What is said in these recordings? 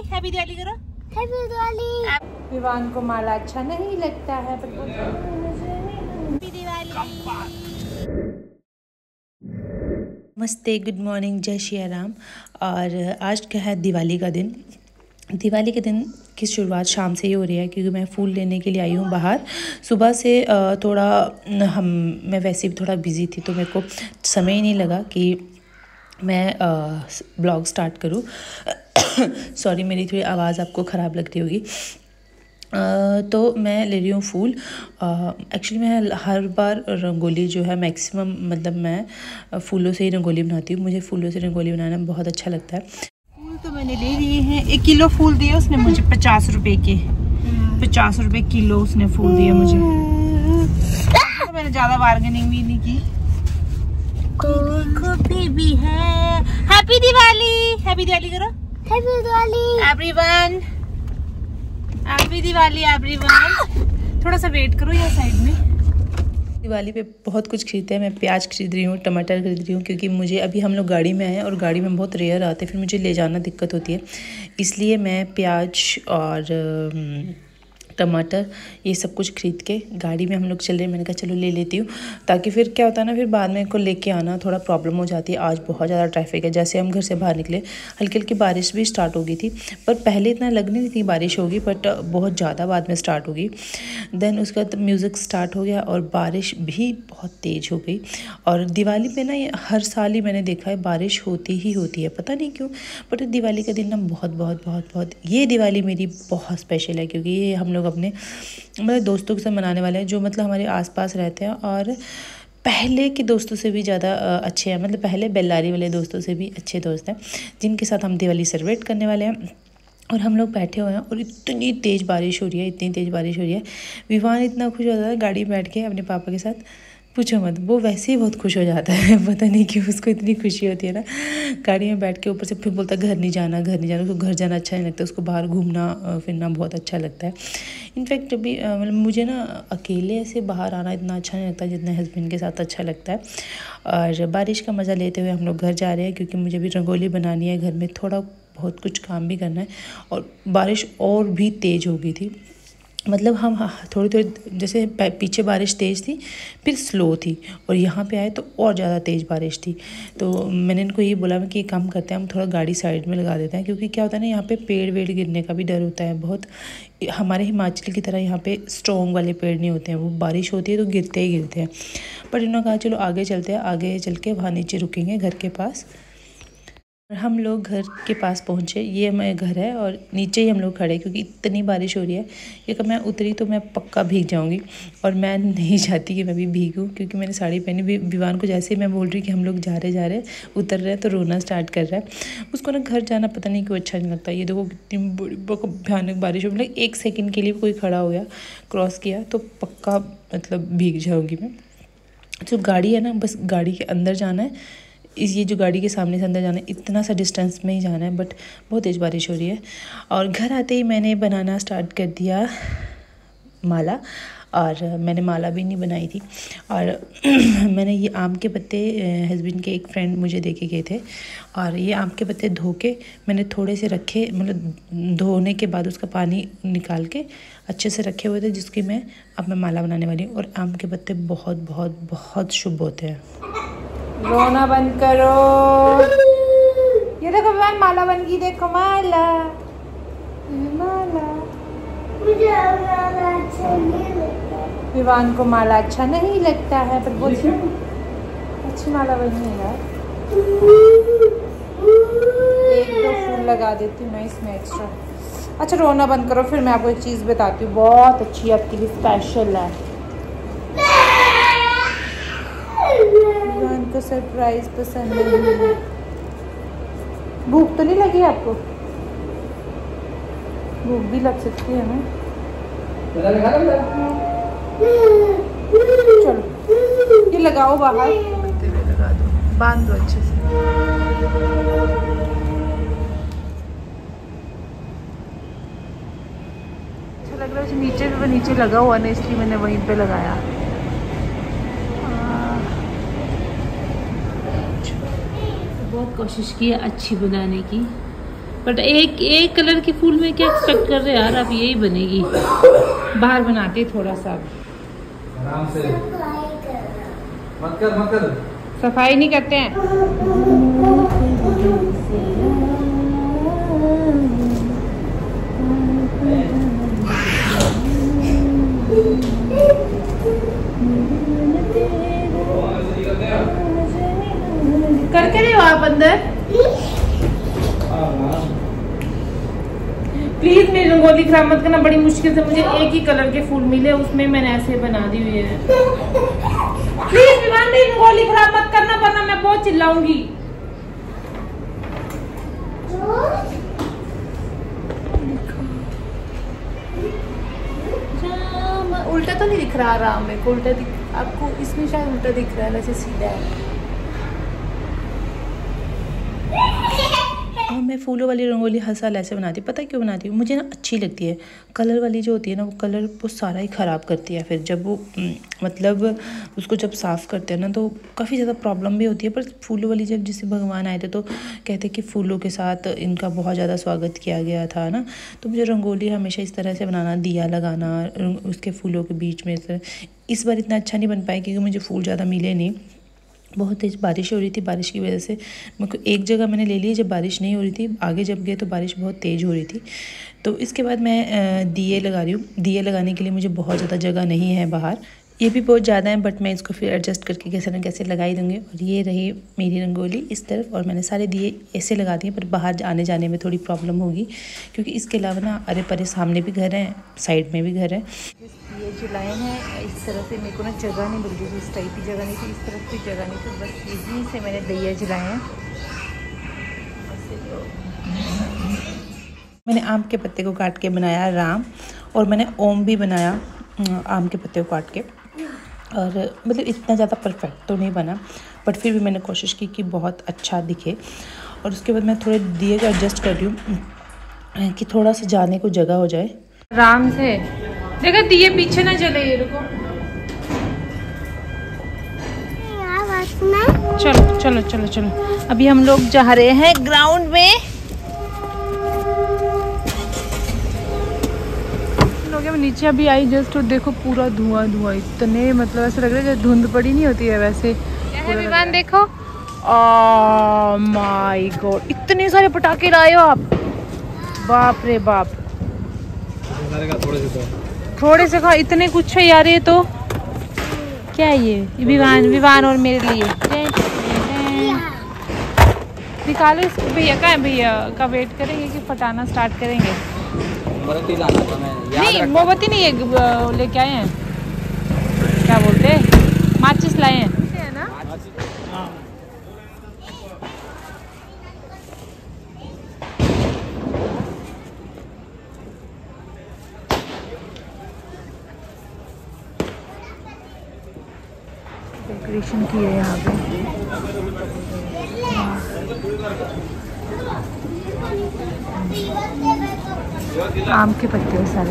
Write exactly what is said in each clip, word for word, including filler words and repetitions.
Happy Diwali करो। Happy Diwali. Vivaan को माला अच्छा नहीं लगता है पर हैप्पी दिवाली। नमस्ते, गुड मॉर्निंग, जय श्री राम। और आज क्या है, दिवाली का दिन। दिवाली के दिन की शुरुआत शाम से ही हो रही है क्योंकि मैं फूल लेने के लिए आई हूँ बाहर। सुबह से थोड़ा हम मैं वैसे भी थोड़ा बिज़ी थी तो मेरे को समय ही नहीं लगा कि मैं ब्लॉग स्टार्ट करूँ। सॉरी, मेरी थोड़ी आवाज़ आपको ख़राब लग रही होगी। Uh, तो मैं ले रही हूँ फूल। एक्चुअली uh, मैं हर बार रंगोली जो है मैक्सिमम मतलब मैं फूलों से ही रंगोली बनाती हूँ। मुझे फूलों से रंगोली बनाना बहुत अच्छा लगता है। फूल तो मैंने ले लिए हैं। एक किलो फूल दिए उसने मुझे, पचास रुपए के पचास रुपए किलो उसने फूल दिए मुझे। तो मैंने ज़्यादा बार्गेनिंग भी नहीं की। देखो बेबी है। हैप्पी दिवाली। हैप्पी दिवाली करो। Happy Diwali everyone. Happy Diwali everyone. थोड़ा सा वेट करो यहाँ साइड में। दिवाली पे बहुत कुछ खरीदते हैं। मैं प्याज खरीद रही हूँ, टमाटर खरीद रही हूँ क्योंकि मुझे अभी हम लोग गाड़ी में आए हैं और गाड़ी में बहुत रेयर आते हैं, फिर मुझे ले जाना दिक्कत होती है। इसलिए मैं प्याज और टमाटर ये सब कुछ खरीद के गाड़ी में हम लोग चल रहे हैं। मैंने कहा चलो ले लेती हूँ, ताकि फिर क्या होता है ना, फिर बाद में को लेके आना थोड़ा प्रॉब्लम हो जाती है। आज बहुत ज़्यादा ट्रैफिक है। जैसे हम घर से बाहर निकले हल्की हल्की बारिश भी स्टार्ट हो गई थी, पर पहले इतना लग नहीं थी बारिश होगी, बट बहुत ज़्यादा बाद में स्टार्ट होगी। देन उसके बाद म्यूज़िक स्टार्ट हो गया और बारिश भी बहुत तेज़ हो गई। और दिवाली पे ना ये हर साल ही मैंने देखा है बारिश होती ही होती है, पता नहीं क्यों, बट दिवाली का दिन ना बहुत बहुत बहुत बहुत ये दिवाली मेरी बहुत स्पेशल है क्योंकि ये हम लोग अपने मतलब दोस्तों के साथ मनाने वाले हैं जो मतलब हमारे आसपास रहते हैं और पहले के दोस्तों से भी ज़्यादा अच्छे हैं। मतलब पहले बेल्लारी वाले दोस्तों से भी अच्छे दोस्त हैं जिनके साथ हम दिवाली सेलिब्रेट करने वाले हैं। और हम लोग बैठे हुए हैं और इतनी तेज़ बारिश हो रही है, इतनी तेज़ बारिश हो रही है। विवान इतना खुश हो जाता है गाड़ी में बैठ के अपने पापा के साथ, पूछो मत। वो वैसे ही बहुत खुश हो जाता है, पता नहीं क्यों उसको इतनी खुशी होती है ना गाड़ी में बैठ के। ऊपर से फिर बोलता है घर नहीं जाना, घर नहीं जाना। उसको घर जाना अच्छा नहीं लगता, उसको बाहर घूमना फिरना बहुत अच्छा लगता है। इनफैक्ट अभी मतलब मुझे ना अकेले ऐसे बाहर आना इतना अच्छा नहीं लगता जितना हस्बैंड के साथ अच्छा लगता है। और बारिश का मज़ा लेते हुए हम लोग घर जा रहे हैं क्योंकि मुझे भी रंगोली बनानी है, घर में थोड़ा बहुत कुछ काम भी करना है। और बारिश और भी तेज़ हो गई थी, मतलब हम थोड़ी थोड़ी जैसे पीछे बारिश तेज़ थी फिर स्लो थी और यहाँ पे आए तो और ज़्यादा तेज़ बारिश थी। तो मैंने इनको ये बोला कि काम करते हैं हम थोड़ा गाड़ी साइड में लगा देते हैं क्योंकि क्या होता है ना, यहाँ पे पेड़ वेड़ गिरने का भी डर होता है बहुत। हमारे हिमाचल की तरह यहाँ पे स्ट्रॉन्ग वाले पेड़ नहीं होते हैं, वो बारिश होती है तो गिरते ही गिरते हैं। पर इन्होंने कहा चलो आगे चलते हैं, आगे चल के वहाँ नीचे रुकेंगे घर के पास। हम लोग घर के पास पहुँचे, ये हमारे घर है और नीचे ही हम लोग खड़े क्योंकि इतनी बारिश हो रही है कि अगर मैं उतरी तो मैं पक्का भीग जाऊंगी। और मैं नहीं चाहती कि मैं भी भीगूं क्योंकि मैंने साड़ी पहनी। विवान को जैसे ही मैं बोल रही कि हम लोग जा रहे जा रहे उतर रहे तो रोना स्टार्ट कर रहा है। उसको ना घर जाना पता नहीं क्यों अच्छा नहीं लगता। ये देखो कितनी बड़ी भयानक बारिश हो, मतलब एक सेकेंड के लिए कोई खड़ा हो गया क्रॉस किया तो पक्का मतलब भीग जाऊँगी मैं। जो गाड़ी है ना, बस गाड़ी के अंदर जाना है, इस ये जो गाड़ी के सामने से अंदर जाना है, इतना सा डिस्टेंस में ही जाना है, बट बहुत तेज़ बारिश हो रही है। और घर आते ही मैंने बनाना स्टार्ट कर दिया माला। और मैंने माला भी नहीं बनाई थी। और मैंने ये आम के पत्ते हस्बैंड के एक फ्रेंड मुझे दे के गए थे और ये आम के पत्ते धो के मैंने थोड़े से रखे, मतलब धोने के बाद उसका पानी निकाल के अच्छे से रखे हुए थे, जिसकी मैं अब मैं माला बनाने वाली हूँ। और आम के पत्ते बहुत बहुत बहुत शुभ होते हैं। रोना बंद करो। ये देखो विवान माला बन गई, देखो माला माला। मुझे माला अच्छा नहीं लगता। विवान को माला अच्छा नहीं लगता है पर बोल अच्छी माला बनी है यार। एक दो फूल लगा देती हूँ मैं इसमें एक्स्ट्रा। अच्छा रोना बंद करो, फिर मैं आपको एक चीज़ बताती हूँ बहुत अच्छी आपके लिए स्पेशल है। विवान को सरप्राइज पसंद नहीं। भूख तो नहीं लगी आपको? भूख भी लग सकती है हमें। चलो ये लगाओ बाहर, लगा दो, बांध दो अच्छे से। अच्छा लग रहा है। नीचे भी नीचे लगा हुआ ना, इसलिए मैंने वहीं पे लगाया। बहुत कोशिश की है अच्छी बनाने की, बट एक एक कलर के फूल में क्या एक्सपेक्ट कर रहे हैं यार, अब यही बनेगी। बाहर बनाते थोड़ा सा, आराम से मत कर मत कर, सफाई नहीं करते हैं। करके रहे हो आप अंदर? प्लीज मेरी रंगोली खराब मत करना, बड़ी मुश्किल से मुझे एक ही कलर के फूल मिले, उसमें मैंने ऐसे बना दी हुई है। प्लीज विवान मेरी रंगोली खराब मत करना वरना मैं बहुत चिल्लाऊंगी। उल्टा तो नहीं दिख रहा राम मेरे को, उल्टा दिख, आपको इसमें शायद उल्टा दिख रहा है, वैसे सीधा है। और मैं फूलों वाली रंगोली हर साल ऐसे बनाती हूँ। पता है क्यों बनाती हूँ? मुझे ना अच्छी लगती है। कलर वाली जो होती है ना, वो कलर वो सारा ही ख़राब करती है। फिर जब वो मतलब उसको जब साफ़ करते हैं ना तो काफ़ी ज़्यादा प्रॉब्लम भी होती है। पर फूलों वाली जब जैसे भगवान आए थे तो कहते कि फूलों के साथ इनका बहुत ज़्यादा स्वागत किया गया था ना, तो मुझे रंगोली हमेशा इस तरह से बनाना, दिया लगाना उसके फूलों के बीच में। इस बार इतना अच्छा नहीं बन पाया क्योंकि मुझे फूल ज़्यादा मिले नहीं, बहुत तेज़ बारिश हो रही थी। बारिश की वजह से मेरे को एक जगह मैंने ले ली जब बारिश नहीं हो रही थी, आगे जब गए तो बारिश बहुत तेज़ हो रही थी। तो इसके बाद मैं दिए लगा रही हूँ। दिए लगाने के लिए मुझे बहुत ज़्यादा जगह नहीं है बाहर, ये भी बहुत ज़्यादा है, बट मैं इसको फिर एडजस्ट करके कैसे ना कैसे लगा ही दूँगी। और ये रही मेरी रंगोली इस तरफ, और मैंने सारे दिए ऐसे लगा दिए। पर बाहर आने जाने में थोड़ी प्रॉब्लम होगी क्योंकि इसके अलावा ना अरे परे सामने भी घर हैं, साइड में भी घर है। ये जलाए हैं इस तरह से, मेरे को ना जगह नहीं मिल रही थी, इस टाइप की जगह नहीं थी, इस तरफ की जगह नहीं थी, बस यहीं से मैंने दिया जलाए हैं। मैंने आम के पत्ते को काट के बनाया राम, और मैंने ओम भी बनाया आम के पत्ते को काट के। और मतलब इतना ज़्यादा परफेक्ट तो नहीं बना, बट फिर भी मैंने कोशिश की कि बहुत अच्छा दिखे। और उसके बाद मैं थोड़े दिए को एडजस्ट कर रही हूँ कि थोड़ा सा जाने को जगह हो जाए। आराम से देखो दिए पीछे ना चले, ये रुको। चलो चलो चलो चलो, अभी हम लोग जा रहे हैं ग्राउंड में। लोग नीचे अभी आई जस्ट, और देखो पूरा धुआं धुआं, इतने मतलब ऐसा लग रहा है जैसे धुंध पड़ी नहीं होती है वैसे। विमान देखो, ओह माय गॉड, इतने सारे पटाखे लाए हो आप, बाप रे बाप। थोड़े से थोड़े से खा, इतने कुछ है यार। ये तो क्या है ये? विवान विवान और मेरे लिए निकालो इसको। भैया का है, भैया का वेट करेंगे कि फटाना स्टार्ट करेंगे? मोमबत्ती लाना था मैं, नहीं मोमबत्ती नहीं है, लेके आए हैं, क्या बोलते हैं, माचिस लाए हैं है ना। डेकोरेशन की है यहाँ पे। आम के पत्ते सारे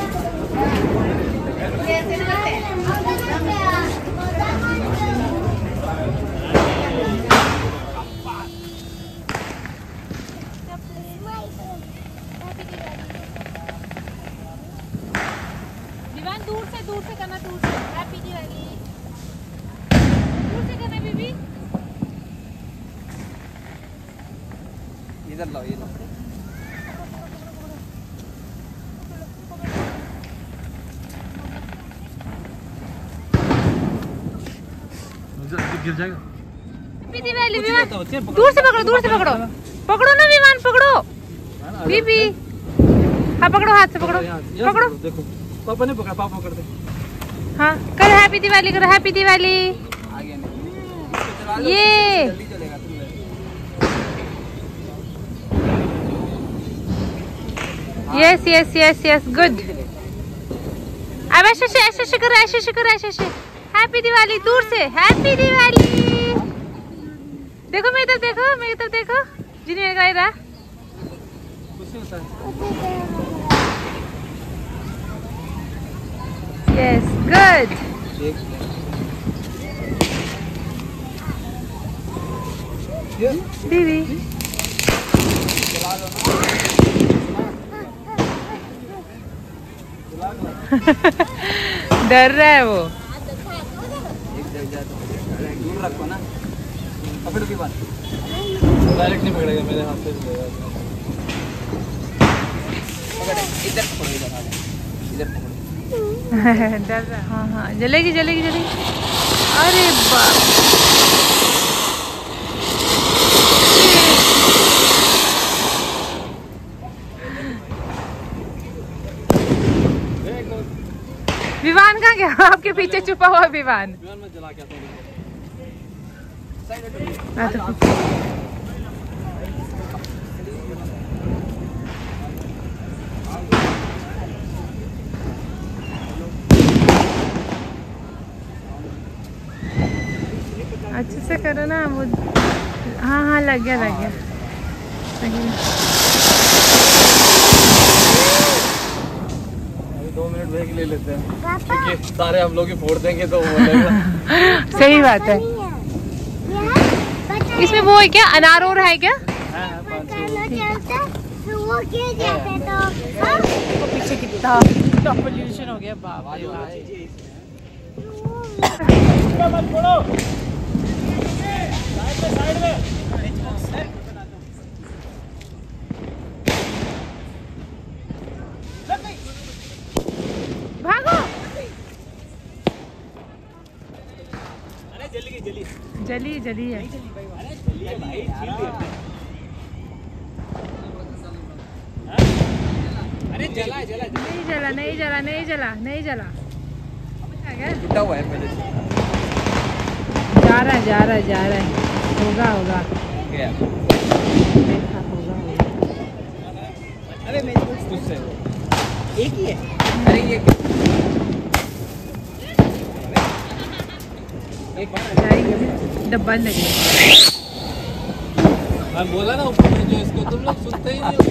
दीवान दूर से दूर से करना, दूर से। हैप्पी दिवाली दूर से करना बेबी। इधर लाओ, ये लो। गिर जाएगा। दिवाली विमान दूर से पकड़ो, दूर से पकड़ो, पकड़ो ना विमान, पकड़ो बीबी। हाँ पकड़ो, हाथ से पकड़ो, पकड़ो। देखो पापा ने पकड़ा, पापा पकड़ दे। हाँ करो हैप्पी दिवाली, करो हैप्पी दिवाली। ये yes yes yes yes good. अब ऐसे ऐसे ऐसे करो, ऐसे ऐसे करो, ऐसे ऐसे। हैप्पी दिवाली दूर से, हैप्पी दिवाली। देखो मेरी तरफ देखो, मेरी तरफ देखो, जिन्हें लगाई रहा। Yes good. दीदी डर रहा है वो। दूर रखो ना, पकड़ो की बात डायरेक्ट नहीं पकड़ेगा, मेरे हाथ से इधर पकड़ो, इधर इधर पकड़ो। डर रहा है। हाँ हाँ जलेगी जलेगी जलेगी। अरे बाप, विवान कहाँ गया? आपके पीछे छुपा हुआ विवान। विवान में जला क्या अच्छे से करो ना वो। हाँ हाँ लग गया लग गया, लग गया। दो मिनट ब्रेक ले लेते हैं क्योंकि सारे हम लोग ही फोड़ देंगे तो वो बोलेगा। सही बात है। इसमें वो है क्या, अनार और है क्या? पीछे कितना पॉल्यूशन हो गया, बाप रे बाप। साइड में भागो। अरे जली जली जली जली है। अरे जला जला नहीं जला नहीं जला नहीं जला नहीं जला। कितना हुआ है पहले से? जा रहा है जा रहा है जा रहा है। होगा होगा क्या? होगा। अरे मेरे को तुझसे एक ही है। अरे ये एक बार डब्बा लगे। मैं बोला ना ऊपर में जो इसको, तुम लोग सुनते ही नहीं हो।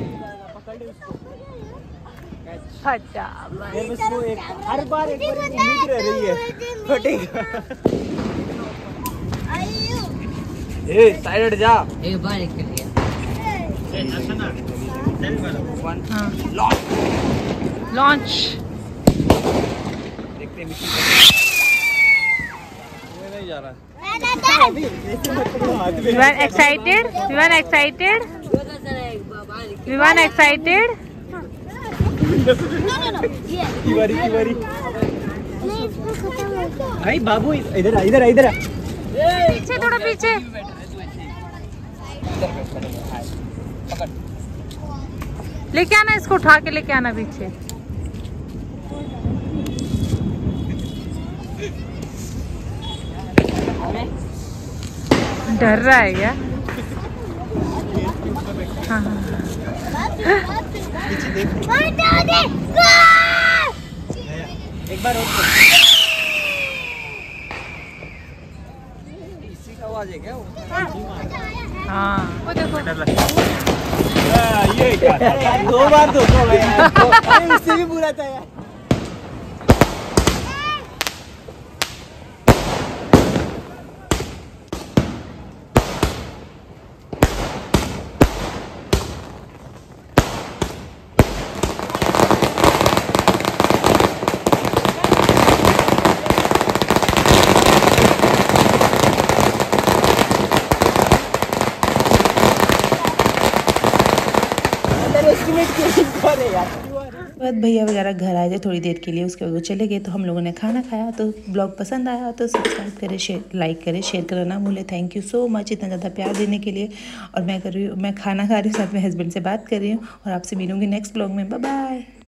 अच्छा इसको एक हर बार एक बार उम्मीद रह रही है फटेगा। ए साइड जा, एक बार एक कर लिया। लॉन्च। देखते हैं नहीं जा रहा। Vivaan excited, Vivaan excited, Vivaan excited. Tiwari Tiwari भाई बाबू इधर इधर इधर पीछे थोड़ा पीछे। लेके आना इसको, उठा के लेके आना पीछे। डर रहा है क्या? हाँ हाँ एक बार और इसी का आवाज है क्या? हाँ वो देखो। ये क्या दो बार तो हो गया, इससे भी बुरा था यार। बाद भैया वगैरह घर आए थे थोड़ी देर के लिए, उसके बाद वो चले गए। तो हम लोगों ने खाना खाया। तो ब्लॉग पसंद आया तो सब्सक्राइब करें, शेयर लाइक करें, शेयर करना ना भूलें। थैंक यू सो मच इतना ज़्यादा प्यार देने के लिए। और मैं कर रही हूँ, मैं खाना खा रही हूँ, साथ में हस्बैंड से बात कर रही हूँ। और आपसे मिलूँगी नेक्स्ट ब्लॉग में। Bye bye.